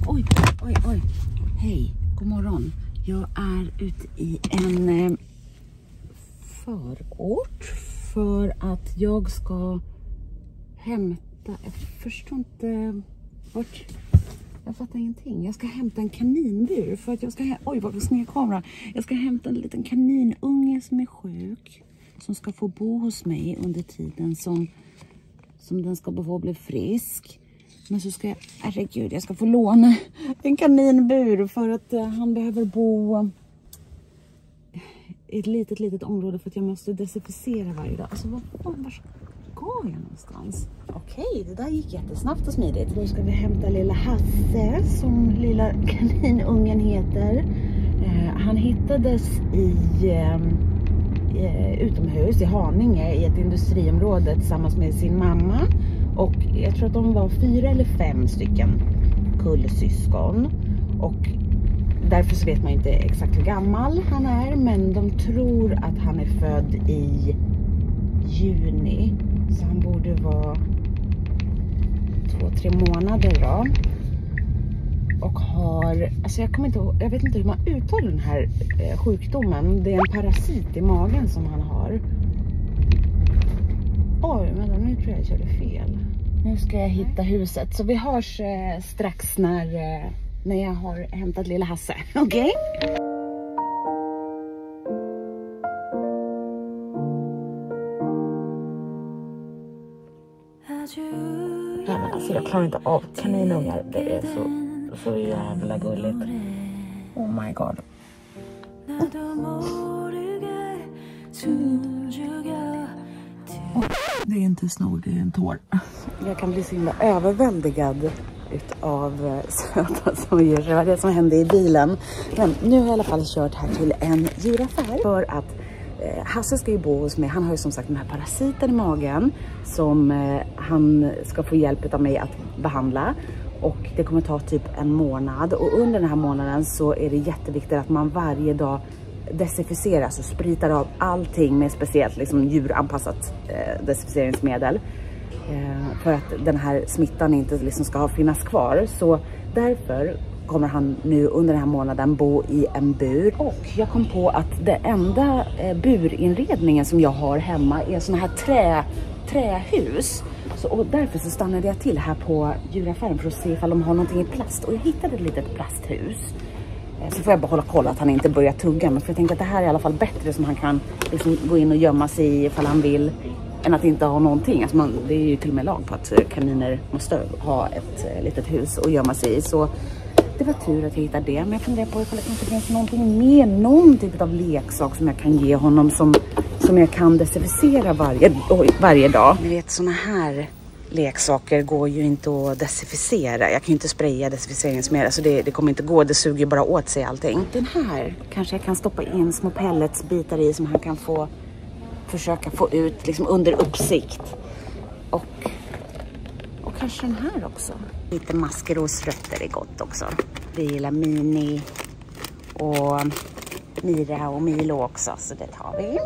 Oj. Hej, god morgon. Jag är ute i en förort för att jag ska hämta, jag förstår inte vart, jag fattar ingenting. Jag ska hämta en kaninbur för att jag ska, vad sned kamera. Jag ska hämta en liten kaninunge som är sjuk, som ska få bo hos mig under tiden som den ska få bli frisk. Men så ska jag ska få låna en kaninbur för att han behöver bo i ett litet område för att jag måste desinficera varje dag. Alltså var ska jag någonstans? Okej, det där gick jättesnabbt och smidigt. Då ska vi hämta lilla Hasse, som lilla kaninungen heter. Han hittades utomhus i Haninge i ett industriområde tillsammans med sin mamma. Och jag tror att de var 4 eller 5 stycken kullsyskon. Och därför så vet man inte exakt hur gammal han är. Men de tror att han är född i juni. Så han borde vara 2-3 månader då. Och har, alltså jag vet inte hur man uttalar den här sjukdomen. Det är en parasit i magen som han har. Oj, men nu tror jag körde fel. Nu ska jag hitta huset. Så vi hörs strax när jag har hämtat lilla Hasse. Okej? Ja, alltså jag klarar inte av kaninungar. Det är så jävla gulligt. Oh my god. Det är inte snor, det är en tår. Jag kan bli så himla överväldigad utav söta sojer. Det var det som hände i bilen. Men nu har jag i alla fall kört här till en djuraffär. För att Hasse ska ju bo hos mig. Han har ju som sagt den här parasiten i magen som han ska få hjälp av mig att behandla. Och det kommer ta typ en månad. Och under den här månaden så är det jätteviktigt att man varje dag desinficerar, så spritar av allting med speciellt liksom djuranpassat desinficeringsmedel. För att den här smittan inte liksom ska finnas kvar. Så därför kommer han nu under den här månaden bo i en bur. Och jag kom på att det enda burinredningen som jag har hemma är såna här trähus. Och därför så stannade jag till här på djuraffären för att se ifall de har någonting i plast. Och jag hittade ett litet plasthus. Så får jag bara hålla koll att han inte börjar tugga. Men för jag tänker att det här är i alla fall bättre, som han kan liksom gå in och gömma sig i ifall han vill, än att inte ha någonting. Alltså det är ju till och med lag på att kaniner måste ha ett litet hus att gömma sig i. Så det var tur att jag hittade det. Men jag funderar på ifall det inte finns någonting mer, någon typ av leksak som jag kan ge honom som jag kan desinficera varje dag. Ni vet, såna här leksaker går ju inte att desinficera. Jag kan ju inte spraya desinficeringsmedel, så det kommer inte gå. Det suger bara åt sig allting. Den här kanske jag kan stoppa in små pelletsbitar i som han kan försöka få ut liksom under uppsikt. Och kanske den här också. Lite maskrosrötter är gott också. Vi gillar Mini och Mira och Milo också, så det tar vi.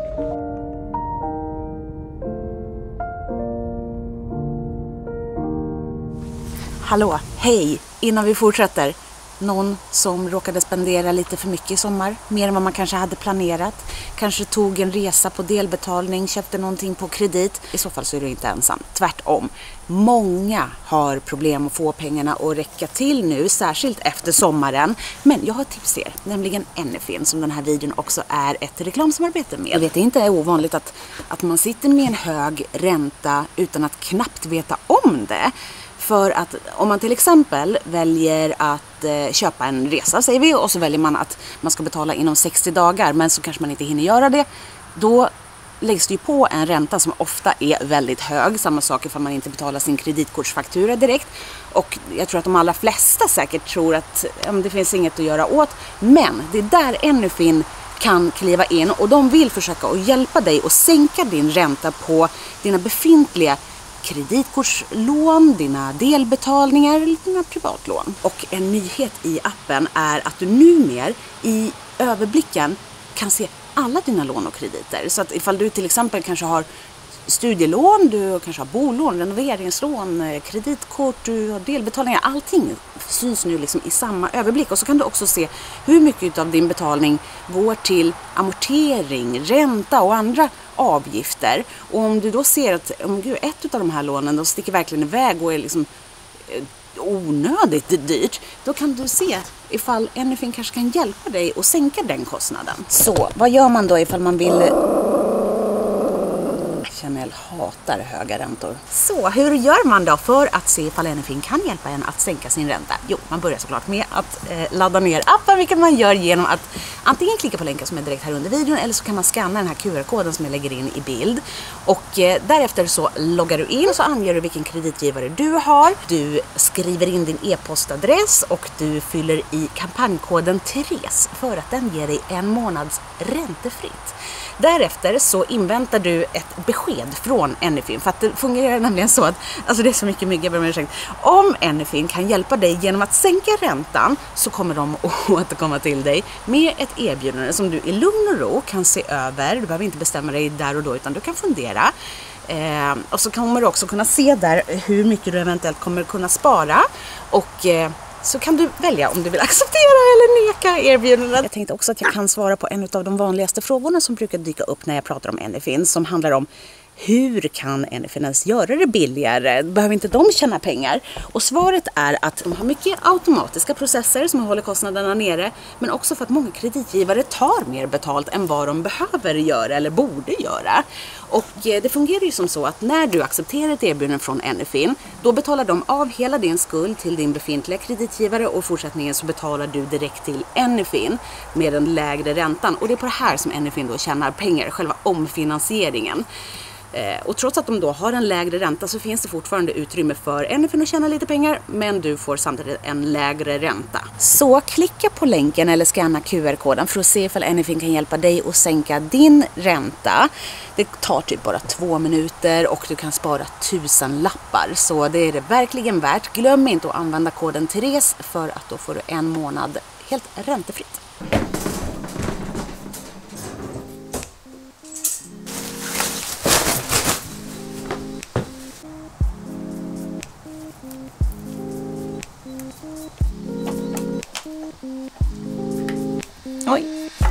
Hallå, hej! Innan vi fortsätter. Någon som råkade spendera lite för mycket i sommar. Mer än vad man kanske hade planerat. Kanske tog en resa på delbetalning, köpte någonting på kredit. I så fall så är du inte ensam. Tvärtom. Många har problem att få pengarna att räcka till nu. Särskilt efter sommaren. Men jag har ett tips till er. Nämligen Anyfin, som den här videon också är ett reklamsamarbete med. Jag vet, det inte är ovanligt att man sitter med en hög ränta utan att knappt veta om det. För att om man till exempel väljer att köpa en resa, säger vi, och så väljer man att man ska betala inom 60 dagar, men så kanske man inte hinner göra det, då läggs det ju på en ränta som ofta är väldigt hög. Samma sak ifall man inte betalar sin kreditkortsfaktura direkt. Och jag tror att de allra flesta säkert tror att det finns inget att göra åt. Men det är där Anyfin kan kliva in, och de vill försöka att hjälpa dig att sänka din ränta på dina befintliga kreditkortslån, dina delbetalningar eller dina privatlån. Och en nyhet i appen är att du numera i överblicken kan se alla dina lån och krediter. Så att ifall du till exempel kanske har studielån, du kanske har bolån, renoveringslån, kreditkort, du har delbetalningar, allting syns nu liksom i samma överblick. Och så kan du också se hur mycket av din betalning går till amortering, ränta och andra avgifter. Och om du då ser att ett av de här lånen då sticker verkligen iväg och är liksom onödigt dyrt, då kan du se ifall Anyfin kanske kan hjälpa dig att sänka den kostnaden. Så vad gör man då ifall man vill... Chanel hatar höga räntor. Så hur gör man då för att se ifall Anyfin kan hjälpa en att sänka sin ränta? Jo, man börjar såklart med att ladda ner appen, vilket man gör genom att antingen klicka på länken som är direkt här under videon, eller så kan man scanna den här QR-koden som jag lägger in i bild. Och därefter så loggar du in och så anger du vilken kreditgivare du har. Du skriver in din e-postadress och du fyller i kampanjkoden Therese för att den ger dig 1 månads räntefritt. Därefter så inväntar du ett besked från Anyfin, för att det fungerar nämligen så att, alltså det är så mycket mygg, om Anyfin kan hjälpa dig genom att sänka räntan, så kommer de att återkomma till dig med ett erbjudande som du i lugn och ro kan se över. Du behöver inte bestämma dig där och då, utan du kan fundera. Och så kommer du också kunna se där hur mycket du eventuellt kommer kunna spara, och så kan du välja om du vill acceptera eller neka erbjudandet. Jag tänkte också att jag kan svara på en av de vanligaste frågorna som brukar dyka upp när jag pratar om Anyfin, som handlar om hur kan Anyfin ens göra det billigare? Behöver inte de tjäna pengar? Och svaret är att de har mycket automatiska processer som håller kostnaderna nere, men också för att många kreditgivare tar mer betalt än vad de behöver göra eller borde göra. Och det fungerar ju som så att när du accepterar ett erbjudande från Anyfin, då betalar de av hela din skuld till din befintliga kreditgivare, och fortsättningen så betalar du direkt till Anyfin med den lägre räntan. Och det är på det här som Anyfin då tjänar pengar, själva omfinansieringen. Och trots att de då har en lägre ränta så finns det fortfarande utrymme för Anyfin att tjäna lite pengar, men du får samtidigt en lägre ränta. Så klicka på länken eller scanna QR-koden för att se ifall Anyfin kan hjälpa dig att sänka din ränta. Det tar typ bara 2 minuter och du kan spara 1000 lappar. Så det är det verkligen värt. Glöm inte att använda koden Therese, för att då får du 1 månad helt räntefritt. Oj.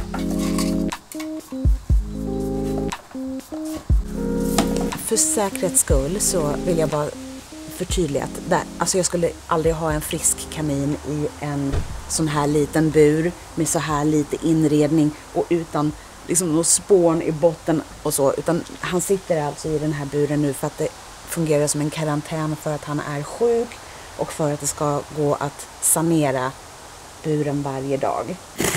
För säkerhets skull så vill jag bara förtydliga att alltså jag skulle aldrig ha en frisk kanin i en sån här liten bur med så här lite inredning och utan liksom någon spån i botten och så, utan han sitter alltså i den här buren nu för att det fungerar som en karantän för att han är sjuk och för att det ska gå att sanera buren varje dag.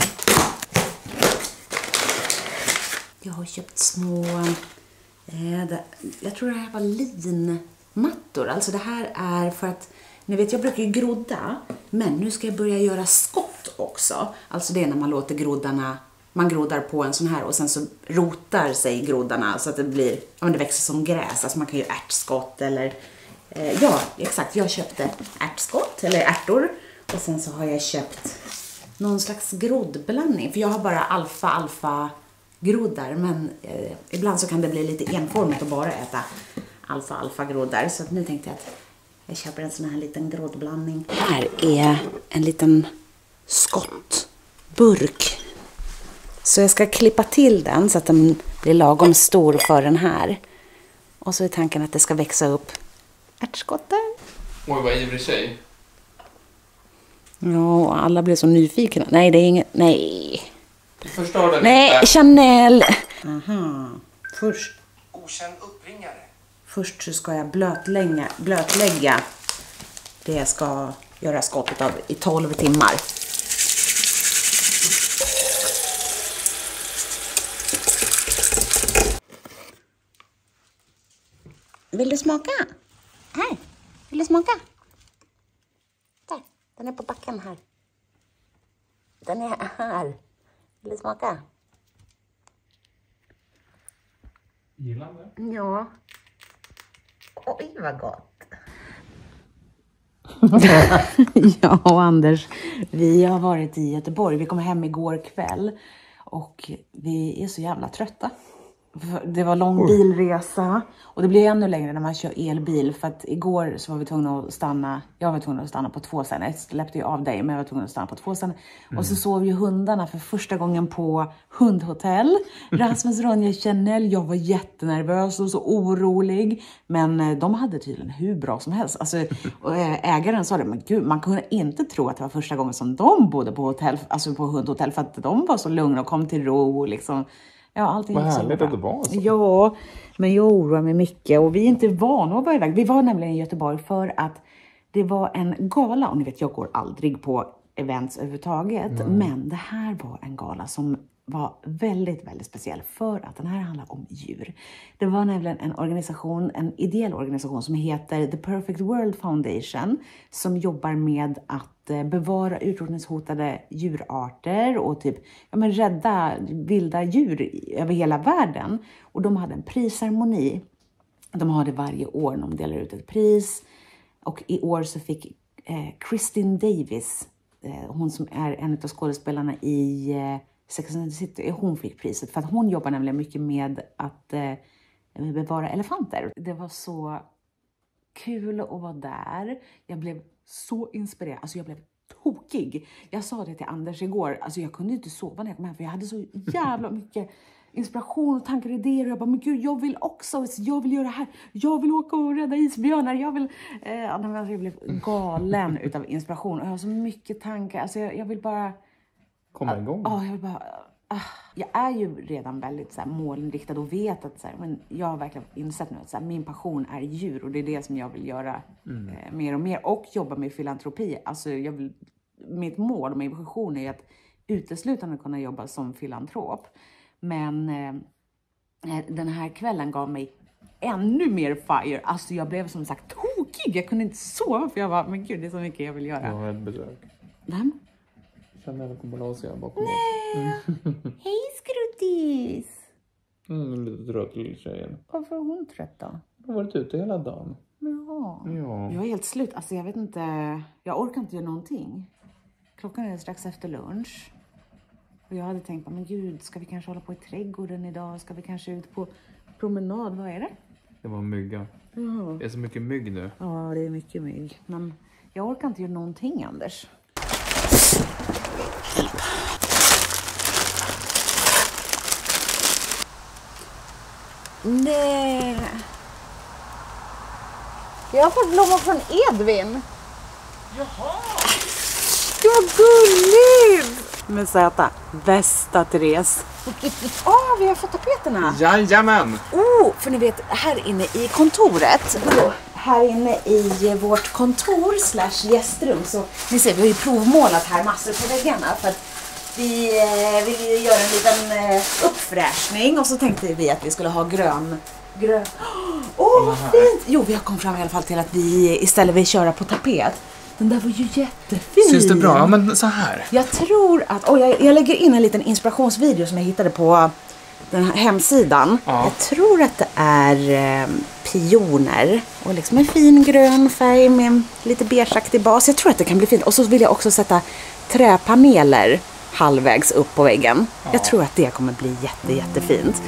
Jag har köpt små, jag tror det här var linmattor. Alltså det här är för att, ni vet jag brukar ju grodda, men nu ska jag börja göra skott också. Alltså det är när man låter groddarna, man groddar på en sån här och sen så rotar sig groddarna så att det blir, ja men det växer som gräs. Alltså man kan ju ärtskott eller, ja exakt, jag köpte ärtskott eller ärtor. Och sen så har jag köpt någon slags groddblandning, för jag har bara alfa groddar, men ibland så kan det bli lite enformigt att bara äta alfa groddar, så att nu tänkte jag att jag köper en sån här liten groddblandning. Här är en liten skottburk, så jag ska klippa till den så att den blir lagom stor för den här, och så är tanken att det ska växa upp ärtskottar. Oj, vad ivrig tjej. Ja, alla blir så nyfikna. Nej, det är inget, nej. Förstår den nej, inte. Chanel. Aha. Först. Okänd uppringare. Först så ska jag blötlägga det jag ska göra skottet av i 12 timmar. Vill du smaka? Här. Vill du smaka? Där. Den är på backen här. Den är här. Vill du smaka? Gillande? Ja. Oj, vad gott. Ja, och Anders, vi har varit i Göteborg. Vi kom hem igår kväll och vi är så jävla trötta. Det var lång bilresa. Och det blir ännu längre när man kör elbil. För att igår så var vi tvungna att stanna. Jag var tvungen att stanna på 2 ställen. Jag släppte ju av dig, men jag var tvungen att stanna på 2 ställen. Och så sov ju hundarna för första gången på hundhotell. Rasmus, Ronja, Chanel. Jag var jättenervös och så orolig. Men de hade tydligen hur bra som helst. Alltså, och ägaren sa det, men gud, man kunde inte tro att det var första gången som de bodde på hotell. Alltså på hundhotell. För att de var så lugna och kom till ro liksom. Ja, allting. Vad härligt att det var så. Ja, men jag oroar mig mycket och vi är inte vana att vara iväg. Vi var nämligen i Göteborg för att det var en gala. Och ni vet, jag går aldrig på events överhuvudtaget. Men det här var en gala som var väldigt, väldigt speciell för att den här handlar om djur. Det var nämligen en organisation, en ideell organisation som heter The Perfect World Foundation som jobbar med att bevara utrotningshotade djurarter och typ rädda vilda djur över hela världen. Och de hade en prisceremoni. De har det varje år när de delar ut ett pris. Och i år så fick Kristin Davis, hon som är en av skådespelarna i Sex and the City, hon fick priset. För att hon jobbar nämligen mycket med att bevara elefanter. Det var så kul att vara där. Jag blev så inspirerad. Alltså jag blev tokig. Jag sa det till Anders igår. Alltså jag kunde inte sova när jag kom hem. För jag hade så jävla mycket inspiration och tankar och idéer. Och jag bara, men gud, jag vill också. Jag vill göra det här. Jag vill åka och rädda isbjörnar. Jag vill... jag blev galen utav inspiration. Och jag har så mycket tankar. Alltså jag vill bara... Komma igång. Ja, jag vill bara... Jag är ju redan väldigt så här, målinriktad och vet att så här, men jag har verkligen insett nu att så här, min passion är djur och det är det som jag vill göra mer och mer och jobba med filantropi. Alltså mitt mål och min passion är att uteslutande kunna jobba som filantrop. Men den här kvällen gav mig ännu mer fire. Alltså jag blev som sagt tokig. Jag kunde inte sova för jag var, men gud, det är så mycket jag vill göra. Jag har ett besök. Vem? Chanel kommer att se bakom oss. Hej skruttis! Lite trött till tjejen. Varför är hon trött då? Jag har varit ute hela dagen. Ja. Jag är helt slut. Alltså jag vet inte. Jag orkar inte göra någonting. Klockan är strax efter lunch. Och jag hade tänkt, men gud, ska vi kanske hålla på i trädgården idag? Ska vi kanske ut på promenad? Vad är det? Det var mygga. Det är så mycket mygg nu. Ja, det är mycket mygg. Men jag orkar inte göra någonting, Anders. Nej. Jag har fått blommor från Edvin. Jaha! Det var gulligt! Med söta. Bästa Therese. Vi har fått tapeterna. Jajamän! För ni vet, här inne i kontoret. Här inne i vårt kontor / gästrum. Så ni ser, vi har ju provmålat här massor på väggarna. För att vi vill göra en liten uppfräschning. Och så tänkte vi att vi skulle ha grön. Vad fint! Jo, vi har kommit fram i alla fall till att vi istället vill köra på tapet. Den där var ju jättefin. Syns det bra? Ja, men så här. Jag tror att... jag lägger in en liten inspirationsvideo som jag hittade på den här hemsidan. Ja. Jag tror att det är pioner. Och liksom en fin grön färg med lite beigeaktig bas. Jag tror att det kan bli fint. Och så vill jag också sätta träpaneler halvvägs upp på väggen. Ja. Jag tror att det kommer bli jättefint.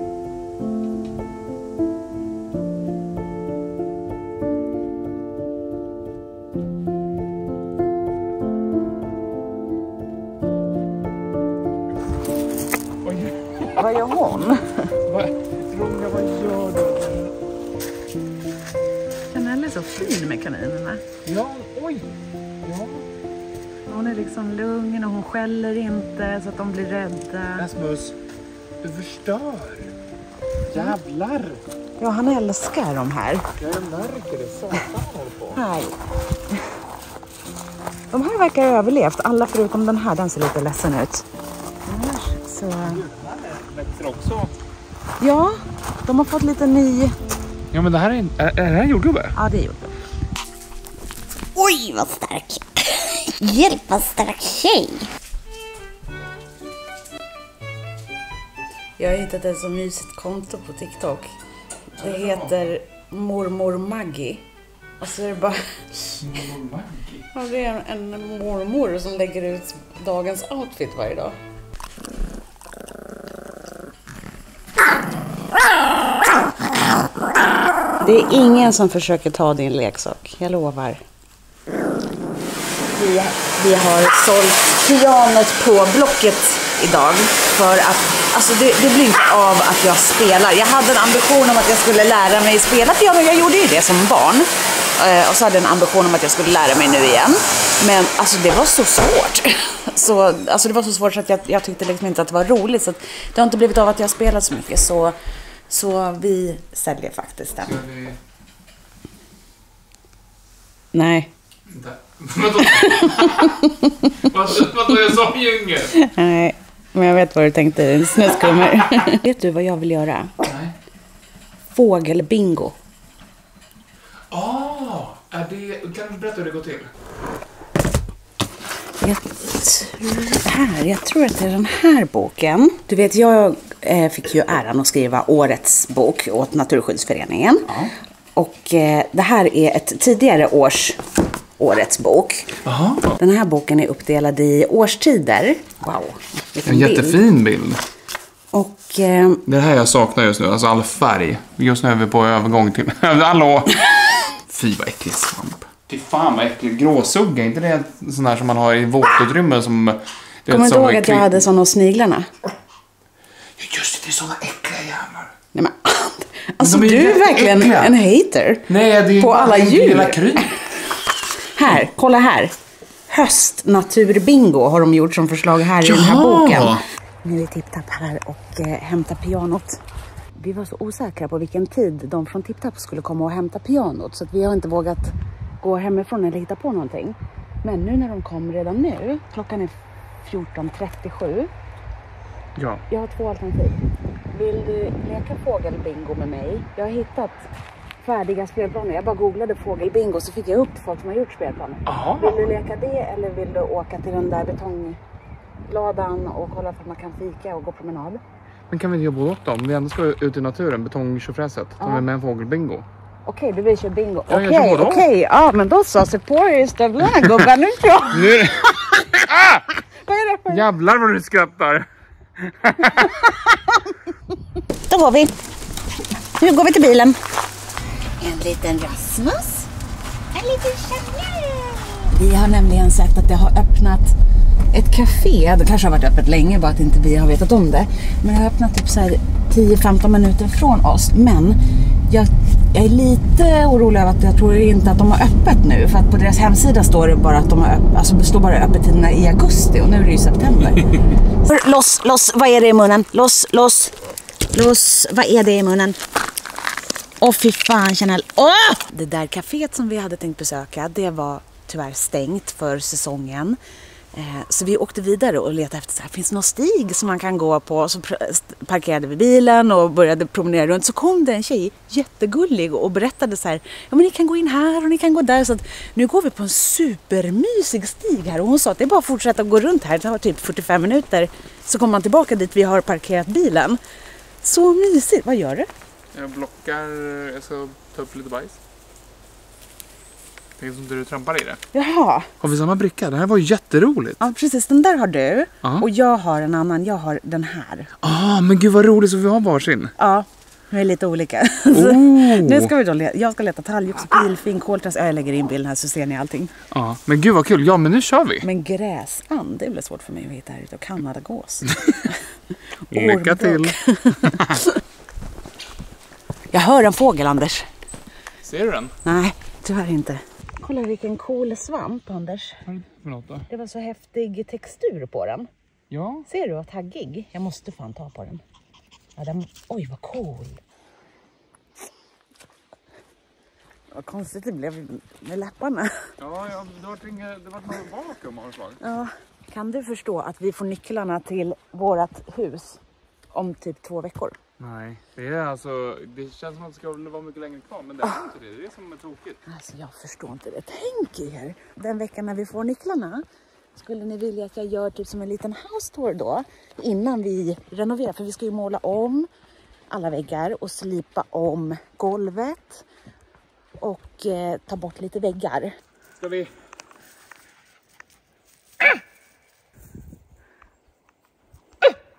Vad gör hon? Ronja, vad gör du? Chanel är så fin med kaninerna. Ja, oj! Ja. Hon är liksom lugn och hon skäller inte så att de blir rädda. Rasmus, du förstör. Jävlar! Ja, han älskar de här. Jag märker det. Satan håller på. Här. De här verkar ha överlevt. Alla förutom den här. Den ser lite ledsen ut. Så... växer också. Ja, de har fått lite ny... Ja, men det här är det här jordgubbe? Ja, det är jordgubbe. Oj, vad stark. Hjälp, vad stark tjej. Jag har hittat ett så mysigt konto på TikTok. Det heter Mormor Maggie. Och så är det bara... Mormor Maggie? Ja, det är en mormor som lägger ut dagens outfit varje dag. Det är ingen som försöker ta din leksak, jag lovar. Vi har sålt pianot på Blocket idag för att, alltså det blir inte av att jag spelar. Jag hade en ambition om att jag skulle lära mig spela piano, jag gjorde ju det som barn. Och så hade jag en ambition om att jag skulle lära mig nu igen. Men alltså det var så svårt. Alltså det var så svårt så att jag tyckte liksom inte att det var roligt. Så att det har inte blivit av att jag spelat så mycket. Så vi säljer faktiskt den. Nej. Vadå, jag sa ju inget. Nej, men jag vet vad du tänkte. En snuskummer. Vet du vad jag vill göra? Nej. Fågelbingo. Är det... Kan du berätta hur det går till? Jag tror att det är den här boken. Du vet, jag fick ju äran att skriva årets bok åt Naturskyddsföreningen. Ja. Och det här är ett tidigare årets bok. Aha. Den här boken är uppdelad i årstider. Wow. En jättefin bild. Och det här jag saknar just nu, alltså all färg. Just nu är vi på övergång till... Hallå! Fy vad äcklig svamp. Fy fan vad äcklig. Gråsugga, inte det sån här som man har i våtutrymmen som... Kommer du inte ihåg att jag hade såna hos sniglarna? Just det är såna äckliga jävlar. Nej men... Alltså du är verkligen äckliga. En hater. Nej, det är på alla djur. Kryp. Här, kolla här. Höstnaturbingo har de gjort som förslag här i den här boken. Nu är TipTap här och hämtar pianot. Vi var så osäkra på vilken tid de från TipTap skulle komma och hämta pianot. Så att vi har inte vågat gå hemifrån eller hitta på någonting. Men nu när de kom redan nu, klockan är 14:37. Ja. Jag har 2 alternativ. Vill du leka fågelbingo med mig? Jag har hittat färdiga spelplaner. Jag bara googlade fågelbingo så fick jag upp folk som har gjort spelplaner. Aha. Vill du leka det eller vill du åka till den där betonglådan och kolla för att man kan fika och gå promenad? Men kan vi inte jobba åt dem? Vi ändå ska ut i naturen, betongtjofräset. De är med en fågelbingo. Okej, du vill köra bingo. Okej. Ja, men då så. Se på er i stövlarna, gubbar. Nu tror jag. Nu är det... Vad är det för... Jävlar vad du skrattar. Då går vi. Nu går vi till bilen. En liten Rasmus. En liten Chanel. Vi har nämligen sett att det har öppnat ett café. Det kanske har varit öppet länge, bara att inte vi har vetat om det. Men det har öppnat typ så här 10-15 minuter från oss. Men jag är lite orolig över att jag tror inte att de har öppet nu. För att på deras hemsida står det bara att de har öppet, alltså det står bara öppettiderna i augusti och nu är det ju september. Loss, vad är det i munnen? Loss, vad är det i munnen? Åh fy fan Chanel. Det där kaféet som vi hade tänkt besöka, det var tyvärr stängt för säsongen. Så vi åkte vidare och letade efter så här, finns det någon stig som man kan gå på? Så parkerade vi bilen och började promenera runt. Så kom det en tjej, jättegullig, och berättade så här, ja men ni kan gå in här och ni kan gå där. Så att nu går vi på en supermysig stig här. Och hon sa att det är bara att fortsätta gå runt här. Det tar typ 45 minuter. Så kommer man tillbaka dit vi har parkerat bilen. Så mysigt, vad gör du? Jag blockar, jag ska ta upp lite bajs. Tänk som du trampar i det. Jaha. Har vi samma bricka? Det här var ju jätteroligt. Ja, precis. Den där har du. Och jag har en annan. Jag har den här. Men gud vad roligt så vi har varsin. Ja, vi är lite olika. Nu ska vi då jag ska leta talgoxe, pilfing, koltras. Jag lägger in bilden här så ser ni allting. Ja, men gud vad kul. Ja, men nu kör vi. Men gräsand, det blir svårt för mig att hitta här ute. Och kanadagås. Lycka till. Jag hör en fågel, Anders. Ser du den? Nej, tyvärr inte. Kolla vilken cool svamp, Anders. Vad är det för något då? Det var så häftig textur på den. Ja. Ser du vad taggig? Jag måste fan ta på den. Ja, oj, vad cool. Vad konstigt det blev med läpparna. Ja, det var något vakuum av slag. Ja, kan du förstå att vi får nycklarna till vårat hus om typ 2 veckor? Nej, det känns som att det ska vara mycket längre kvar, men det är inte det. Det är det som är tråkigt. Alltså jag förstår inte det. Tänk er, den veckan när vi får nycklarna, skulle ni vilja att jag gör typ som en liten house tour då, innan vi renoverar? För vi ska ju måla om alla väggar och slipa om golvet och ta bort lite väggar. Ska vi...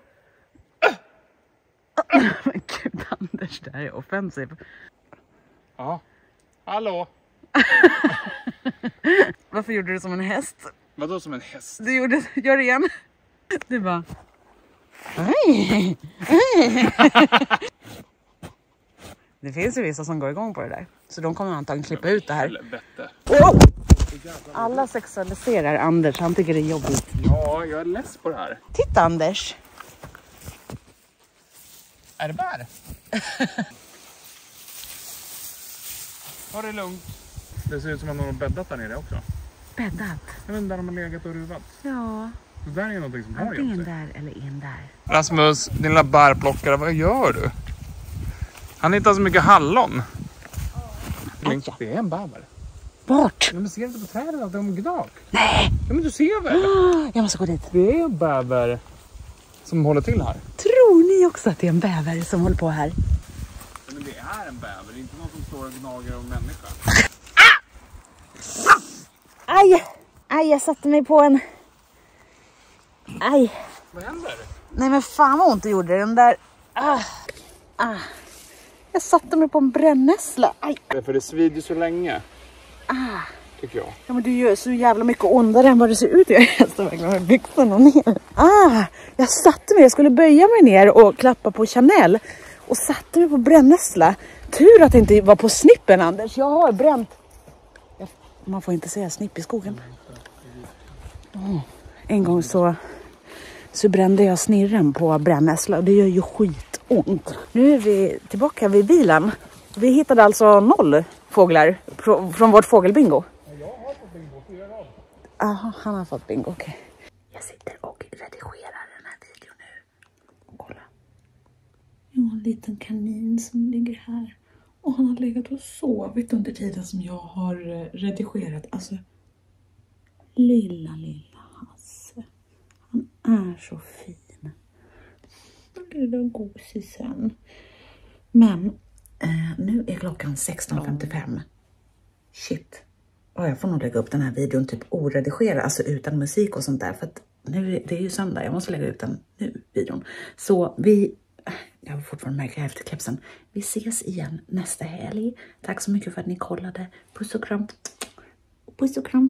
Men gud, Anders, det här är offensivt. Ja. Hallå? Varför gjorde du som en häst? Vadå som en häst? Du gjorde, gör det igen. Du bara... Hej! Det finns ju vissa som går igång på det där. Så de kommer antagligen klippa ut det här. Oh! Alla sexualiserar Anders. Han tycker det är jobbigt. Ja, jag är less på det här. Titta Anders. Är det bär? Ha det lugnt. Det ser ut som att någon har bäddat där nere också. Bäddat? Jag vet inte, där de har legat och ruvat. Ja. Så där är någonting som har gjort sig. Antingen där eller in där. Rasmus, din lilla bärplockare, vad gör du? Han hittar så mycket hallon. Det är en bäver. Bort! Ja, men ser du inte på trädet att de gnak? Nej! Ja, men du ser väl? Jag måste gå dit. Det är en bäver som håller till här. Tror ni också att det är en bäver som håller på här? Ja, men det är en bäver, det är inte någon som står och gnager om människa. Aj! Aj, jag satte mig på en... Aj! Vad händer? Nej men fan vad ont det gjorde den där... Jag satte mig på en brännässla. Aj! För det svider så länge. Tycker jag. Ja men du gör så jävla mycket ondare än vad det ser ut. Jag står verkligen med byxorna ner. Jag satte mig, jag skulle böja mig ner och klappa på Chanel. Och satte mig på brännässla. Tur att det inte var på snippen Anders. Jag har bränt. Man får inte säga snipp i skogen. En gång så brände jag snirren på brännässla. Det gör ju skitont. Nu är vi tillbaka vid bilen. Vi hittade alltså 0 fåglar från vårt fågelbingo. Jag har fått bingo, 4 rad. Aha, han har fått bingo, okej. Jag sitter och redigerar den här videon nu. Kolla. Jag har en liten kanin som ligger här. Och han har legat och sovit under tiden som jag har redigerat. Alltså, lilla Hasse. Han är så fin. Lilla gosisen. Men nu är klockan 16:55. Shit. Jag får nog lägga upp den här videon typ oredigerad. Alltså utan musik och sånt där. För att nu det är ju söndag. Jag måste lägga ut den nu, videon. Så jag har fortfarande märkt efterkläpsen. Vi ses igen nästa helg. Tack så mycket för att ni kollade. Puss och kram. Puss och kram.